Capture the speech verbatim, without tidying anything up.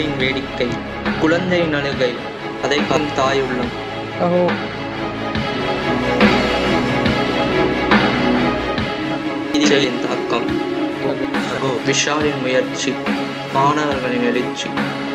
தந்தையின் வேடிக்கை, குழந்தையின் அழுகை, அதை காணும் தாய் உள்ளம். தாக்கம், விஷாலின் முயற்சி, மாணவர்களின் எழுச்சி.